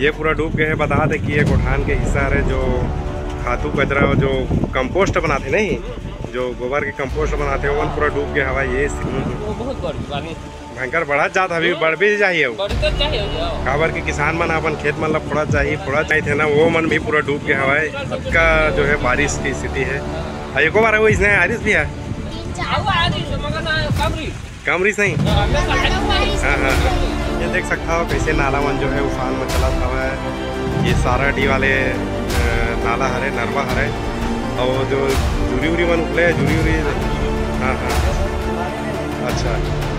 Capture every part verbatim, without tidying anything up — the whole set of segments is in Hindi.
ये पूरा डूब गए हैं। बता दे कि ये गोठान के हिस्सा है जो खातू कचरा जो कंपोस्ट बनाते नहीं, जो गोबर के कंपोस्ट बनाते हैं वो पूरा डूब गया हवा। ये भयंकर बढ़ा जाता अभी बढ़ भी चाहिए काबर के किसान मन अपन खेत मन ला फोड़ा चाहिए फोड़ा चाहिए थे ना, वो मन भी पूरा डूब गया हवा। सबका जो है बारिश की स्थिति है। एक बार वो इसने बारिश भी है कमरिश नहीं। हाँ हाँ ये देख सकता हो कैसे नाला मन जो है उफान में चला था। ये सारा डी वाले नाला हरे नरवा हरे और जो जूरी उरी मन उखले जूरी उरी। हाँ हाँ अच्छा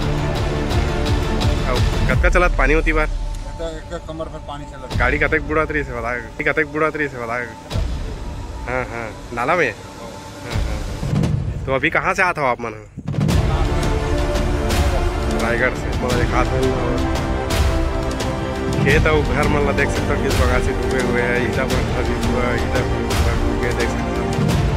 कतका चलत पानी होती बार कमर पर पानी चलत। गाड़ी कतक बुढ़ा तरी से बता कतक बुढ़ा तरी से बता। हाँ हाँ नाला में। हाँ हाँ तो अभी कहाँ से आता हो आप मन? रायगढ़ से मतलब देखा था खेत और घर मतलब देख सकते हो किस प्रकार से डूबे हुए हैं। ईटा पर भी हुआ ईटा डूबे देख सकते हो।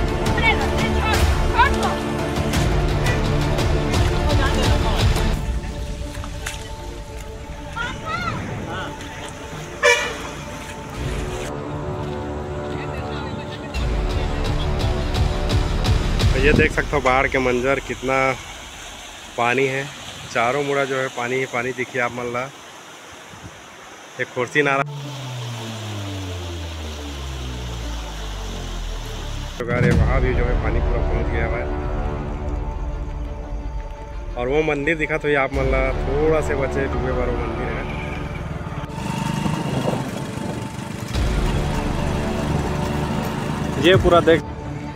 ये देख सकते हो बाढ़ के मंजर कितना पानी है। चारों मुड़ा जो है पानी ही पानी दिखिए आप मन ला। एक खुर्सी नाला वहाँ भी जो है पानी पूरा पहुँच गया है। और वो मंदिर दिखा तो ये आप मन ला थोड़ा से बचे डूबे बार वो मंदिर है। ये पूरा देख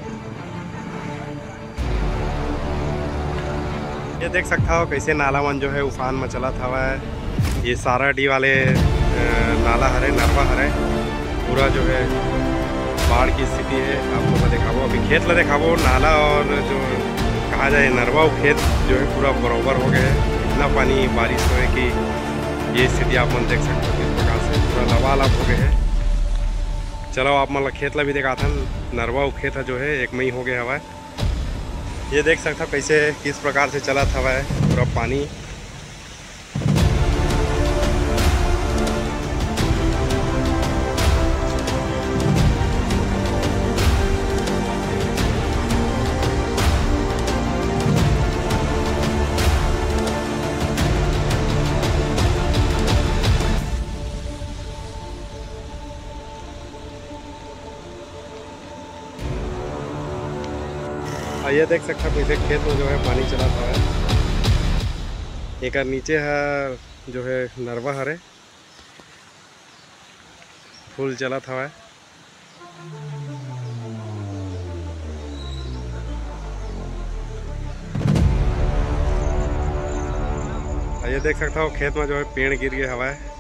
ये देख सकता हो कैसे नाला मन जो है उफान में चला था। ये सारा डी वाले नाला हरे नरवा हरे पूरा जो है बाढ़ की स्थिति है। आपको मैं दिखाबो अभी खेत ला दिखाबो नाला और जो कहा जाए नरवा खेत जो है पूरा बराबर हो गए। इतना पानी बारिश हुए कि ये स्थिति आप मन देख सकते हो किस प्रकार से पूरा लबालब हो गए है। चलो आप मन खेत ला भी देखा था नरवा खेत है जो है एक मई हो गया हवा। ये देख सकता कैसे किस प्रकार से चला था वह पूरा पानी। ये देख सकता कैसे खेत में जो है पानी चला था है। एक नीचे है जो है नरवा हरे फूल चला था है। ये देख सकता हो खेत में जो है पेड़ गिर गया हवा है।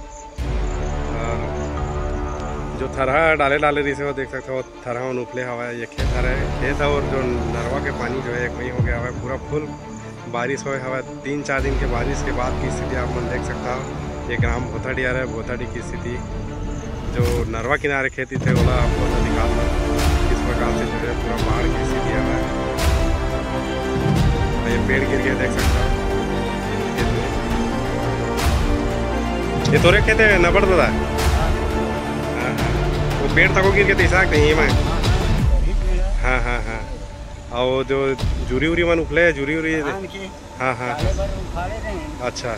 जो थरहा डाले डाले रही से वो देख सकते हो थरहा उफले हवा है। ये खेत है खेत है और जो नरवा के पानी जो है एक मई हो गया हुआ है पूरा फुल बारिश हुआ हवा। तीन चार दिन के बारिश के बाद की स्थिति आप मन देख सकता हो। ये ग्राम भोथाडी आ रहा है भोथाडी की स्थिति जो नरवा किनारे खेती थे ओला आपको दिखा था किस प्रकार से जो है पूरा बाढ़ की स्थिति आ रहा है। ये पेड़ गिर गया देख सकता हो। ये तोरे खेत है नबर दादा वो पेड़ तक गिर के तीसा नहीं मैं। हाँ हाँ हाँ और जो जूरी उरी मन उखले जूरी उरी। हाँ हाँ अच्छा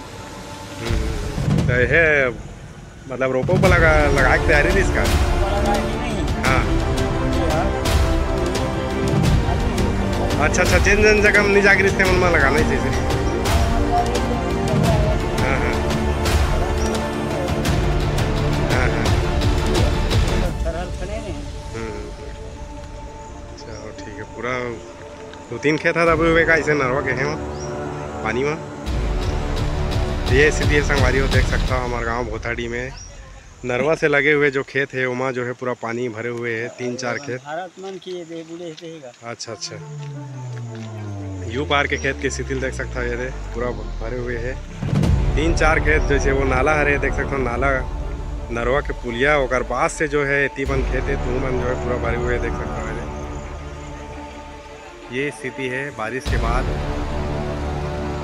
तो है मतलब रोपो पर लगा लगा के तैयारी थी इसका। हाँ अच्छा अच्छा जिन जिन जगह नहीं जाकर इसके मन में लगाना ही चाहिए। हाँ हाँ हाँ हाँ चलो ठीक है पूरा दो तीन खेत था तब का ऐसे नरवा के हैं पानी में। ये स्थिति संगवारी हो देख सकता हो हमारे गांव भोथाडी में नरवा से लगे हुए जो खेत है वहाँ जो है पूरा पानी भरे हुए है। तीन चार खेत अच्छा अच्छा यू पार के खेत की स्थिति देख सकता है। ये पूरा भरे हुए है तीन चार खेत जैसे वो नाला हरे देख सकते हो नाला नरवा के पुलिया और बाद से जो है तीबन खेत है तू मन जो है पूरा भरे हुए देख सकता है। ये स्थिति है बारिश के बाद।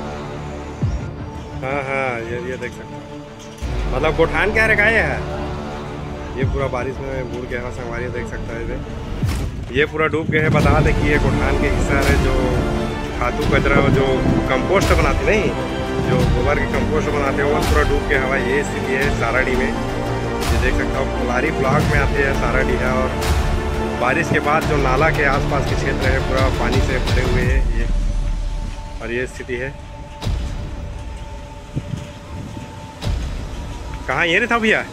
हाँ हाँ ये ये देख सकते हो मतलब गोठान क्या रखाए है। ये पूरा बारिश में बूढ़ गया है संगवारी, देख सकता है इधर। ये पूरा डूब गया है। बता दें कि ये गोठान के हिस्सा है जो खातू कचरा जो कंपोस्ट बनाते नहीं, जो गोबर के कंपोस्ट बनाते हैं वो पूरा डूब गया हवा। ये स्थिति है साराडी में। ये देख सकता हूँ कोलारी ब्लॉक में आते हैं साराडी है, और बारिश के बाद जो नाला के आसपास के क्षेत्र है पूरा पानी से भरे हुए हैं ये, और ये स्थिति है। कहाँ ये नहीं था भैया?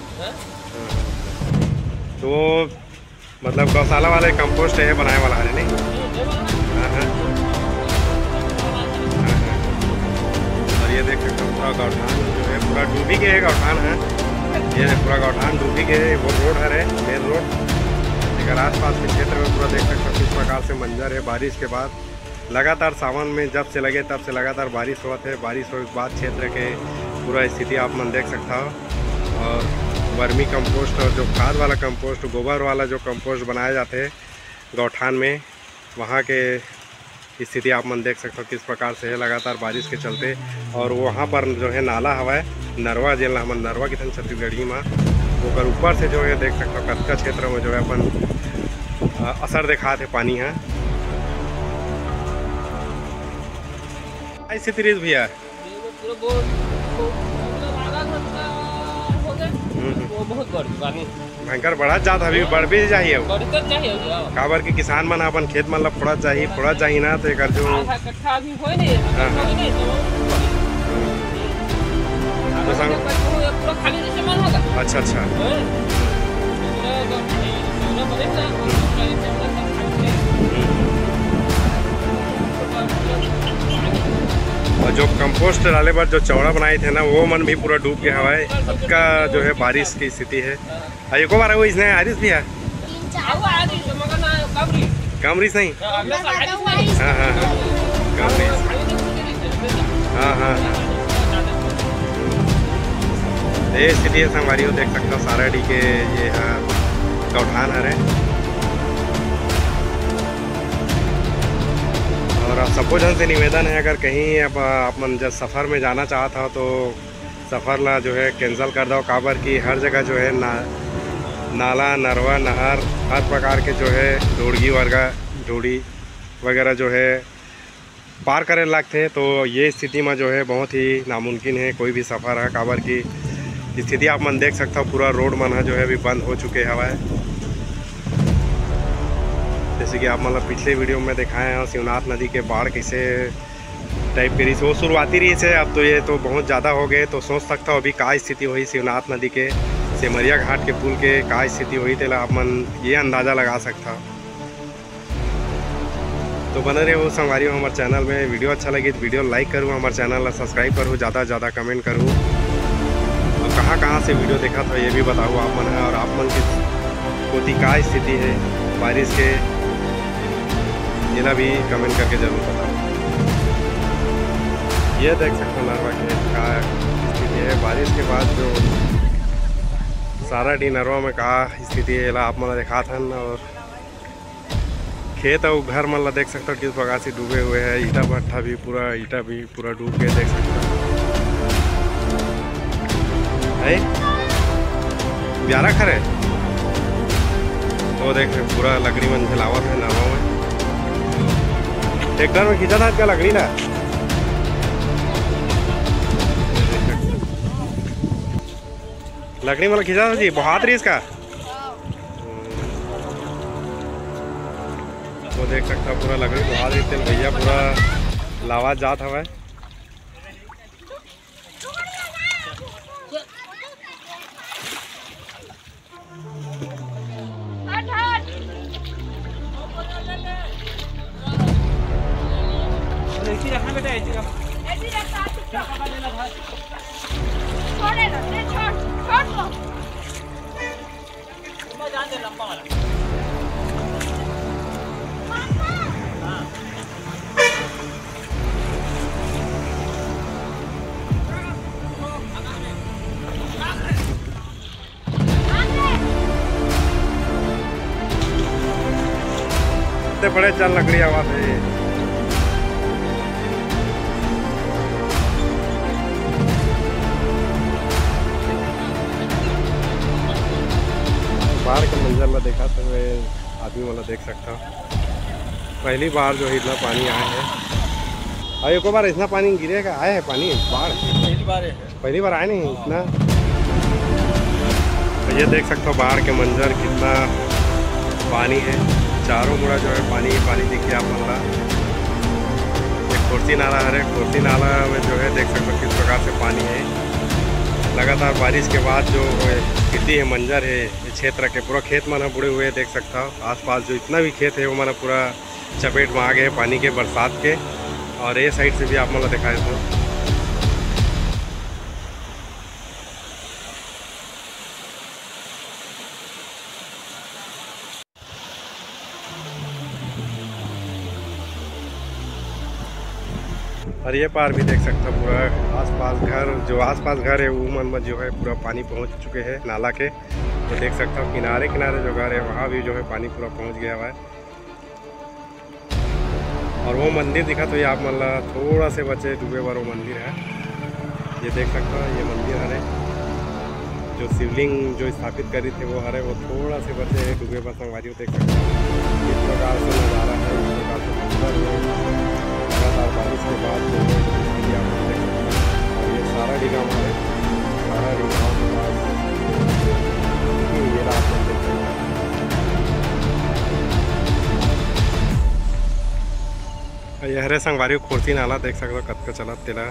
तो मतलब गौशाला वाले कंपोस्ट है बनाए वाला है नहीं? हाँ हाँ। और ये देख सकते हो पूरा गौठान जो है पूरा डूबी के है गौठान है। ये पूरा गौठान डूबी के है। वो रोड है मेन रोड, लेकिन आसपास के क्षेत्र में पूरा देख सकते हो किस प्रकार से मंजर है। बारिश के बाद लगातार सावन में जब से लगे तब से लगातार बारिश हुआ है। बारिश होने के बाद क्षेत्र के पूरा स्थिति आप मन देख सकता हो। और वर्मी कंपोस्ट और जो खाद वाला कंपोस्ट, गोबर वाला जो कंपोस्ट बनाए जाते हैं गौठान में, वहाँ के स्थिति आप मन देख सकते हो किस प्रकार से है लगातार बारिश के चलते। और वहाँ पर जो है नाला हवा है नरवा, जेल हम नरवा की थन छत्तीसगढ़ी में वो ऊपर से जो है देख सकते हो कतका क्षेत्र में जो है अपन असर दिखा थे पानी है। स्थिति रही भैया भयंकर बढ़ा जात अभी बढ़ भी चाहिए काबर के किसान मन अपन खेत मन ला फोड़ा चाहिए फोड़ा चाहिए ना, तो एक जो अच्छा अच्छा और जो कंपोस्ट डाले पर जो चौड़ा बनाए थे ना वो मन भी पूरा डूब गया हवा है। सबका जो है बारिश की स्थिति है। एक बार वो इसने बारिश भी है कम रिस नहीं। हाँ हाँ हाँ कम रिस हाँ हाँ हाँ ये स्थिति है संगवारी हो देख सकते हो साराडी के ये गौठान है। और आप सबको जन से निवेदन है अगर कहीं अब अपन जब सफ़र में जाना चाहता हो तो सफ़र ला जो है कैंसिल कर दो। काबर की हर जगह जो है ना नाला नरवा नहर हर प्रकार के जो है ढोड़गी वर्गा ढोड़ी वगैरह जो है पार करे लगते, तो ये स्थिति में जो है बहुत ही नामुमकिन है कोई भी सफ़र है। काबर की स्थिति आप मन देख सकते हो पूरा रोड मन है जो है अभी बंद हो चुके हवा है। जैसे कि आप मतलब पिछले वीडियो में दिखाए हैं शिवनाथ नदी के बाढ़ कैसे टाइप की रही वो शुरुआती रही है। अब तो ये तो बहुत ज़्यादा हो गए, तो सोच सकता हूँ अभी का स्थिति हुई शिवनाथ नदी के सेमरिया घाट के पुल के का स्थिति हुई तेला आप मन ये अंदाज़ा लगा सकता। तो बने रहे वो संगवारी हो हमारे चैनल में। वीडियो अच्छा लगी तो वीडियो लाइक करूँ, हमारे चैनल सब्सक्राइब करूँ, ज़्यादा से ज़्यादा कमेंट करूँ। और कहाँ कहाँ से वीडियो देखा था ये भी बताओ आप मन है। और आप मन की कोती का स्थिति है बारिश के ये भी कमेंट करके ज़रूर बताओ। ये देख सकते हो नरवा के का स्थिति है बारिश के बाद जो साराडी नरवा में का स्थिति है आप मतलब देखा था। और खेत और घर मतलब देख सकते हो किस प्रकार से डूबे हुए हैं। ईटा भट्ठा भी पूरा ईटा भी पूरा डूब के देख सकते हो है ब्यारा खरे। तो देख पूरा लकड़ी मन झलावत है नरवा में। ट्रैक्टर में खींचा था क्या लकड़ी ना लकड़ी मतलब खींचा था जी बहुत रही इसका। वो देख सकता पूरा लकड़ी बहुत रही तेल भैया पूरा लावा जात हवा। ऐसी रखना बेटा ऐसी रख ऐसी रखता क्या पकड़ लेना भाई छोड़े ना ले छोड़ छोड़ दो मैं जान दे लंबा वाला हां इतने बड़े चल लकड़ी आवाज है। मंजर ला देखा तो वे आदमी वाला देख सकता हूँ। पहली बार जो है इतना पानी आया है। और एक बार इतना पानी गिरेगा आया है पानी बाढ़ पहली बार है। पहली बार आया नहीं इतना। तो ये देख सकते हो बाढ़ के मंजर, कितना पानी है। चारों मुड़ा जो है पानी पानी दिखिए आप मन ला। एक कोसी नाला है, कोसी नाला में जो है देख सकते हो किस प्रकार से पानी है। लगातार बारिश के बाद जो स्थिति है, मंजर है ये क्षेत्र के, पूरा खेत माना बुड़े हुए देख सकता हो। आसपास जो इतना भी खेत है वो माना पूरा चपेट में आ गए पानी के, बरसात के। और ये साइड से भी आप मतलब दिखाए तो और ये पार भी देख सकते हो पूरा आसपास घर, जो आसपास घर है वो मन में जो है पूरा पानी पहुंच चुके हैं नाला के। तो देख सकते हो किनारे किनारे जो घर है वहाँ भी जो है पानी पूरा पहुंच गया हुआ है। और वो मंदिर दिखा तो ये आप मतलब थोड़ा से बचे डूबे वाला मंदिर है। ये देख सकते हो ये मंदिर है जो शिवलिंग जो स्थापित करी थे वो हरे, वो थोड़ा से बचे डूबे पर संगवारी देख सकते हो। इस प्रकार से नज़ारा है, इस प्रकार से सुंदर है। लगातार बारिश के बाद जो है स्थिति आप देख सकते हो। और ये सारा डिगा हमारे सारा डिगा के पास ये रात में देख सकते हैं। ये हरे संगवारी खोरसी नाला देख सकते हो कत का चला तेला।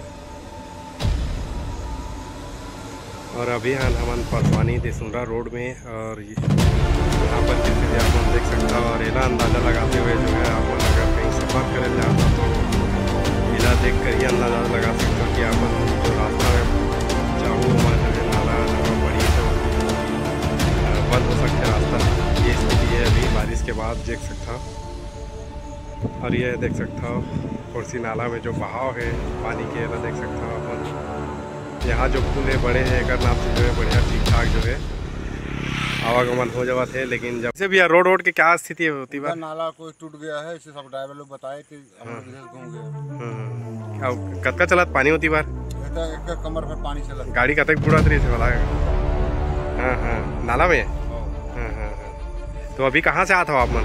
और अभी हम हमन परसवानी देसुंडा रोड में, और यहाँ पर जिस भी आप देख सकते हो। और इला अंदाज़ा लगाते हुए जो है आप अगर कहीं सफ़र करें जाता तो इला देख कर ही अंदाज़ा लगा सकते हो कि आप जो रास्ता में चाहो वहाँ जो है नाला जगह पड़ी तो बंद हो सकता है रास्ता। ये स्थिति है अभी बारिश के बाद देख सकता हो। और ये देख सकता हो कोसी नाला में जो बहाव है पानी के, ये देख सकता हो अपन। यहाँ जो पुल है बड़े हैं, एक नाम से जो है बढ़िया ठीक ठाक जो है आवागमन हो जावा थे। लेकिन जब से भी रोड रोड की क्या स्थिति होती है? नाला कोई टूट गया है, इसे सब ड्राइवर लोग बताए कि हम लोग इधर घूम गए। कतका चलत पानी होती बार एक कमर में पानी चला, गाड़ी कतक बुढ़ा तरी से वाला। हाँ हाँ नाला में। हाँ हाँ हाँ। तो अभी कहाँ से आता हो आप मन?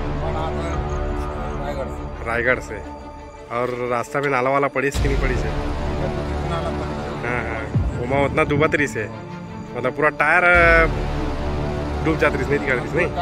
रायगढ़ से। रायगढ़ से। और रास्ता में नाला वाला पड़ी कि नहीं पड़ी से? हाँ हाँ उमा उतना डूबत रही से, मतलब पूरा टायर डूब जाती रही नहीं करती नहीं।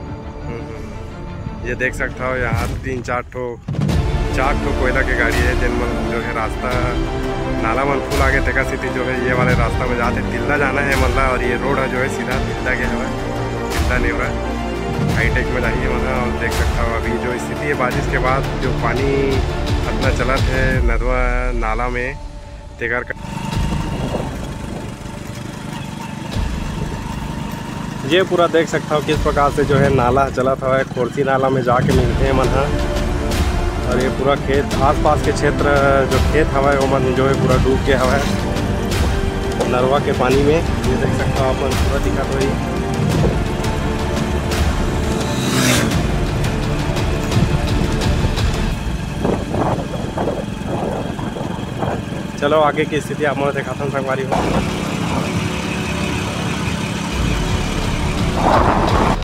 ये देख सकता हो यहाँ तीन चार ठो चार ठो कोयला की गाड़ी है जिन जो है रास्ता नाला मन फूल आगे टेका सिटी जो है ये वाले रास्ता में जाते तिल्दा जाना है मतलब। और ये रोड है जो है सीधा तिल्दा के है, तिल्दा नहीं हो रहा है, हाईटेक में जाइए मतलब। और देख सकता हो अभी जो स्थिति है बारिश के बाद जो पानी अपना चलत है नदवा नाला में तेगर का। ये पूरा देख सकता हो किस प्रकार से जो है नाला चला था है, कोसी नाला में जाके मिलते हैं मन। और ये पूरा खेत आसपास के क्षेत्र जो खेत हवा है वो मन जो है पूरा डूब के हवा है नरवा के पानी में। ये देख सकता हो अपन पूरा दिखा तो ही। चलो आगे की स्थिति आप मैं दिखाता हूँ संगवारी हो।